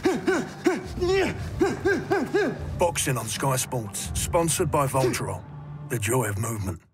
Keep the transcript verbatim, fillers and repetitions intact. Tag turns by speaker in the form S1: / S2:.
S1: Boxing on Sky Sports, sponsored by Voltarol. The joy of movement.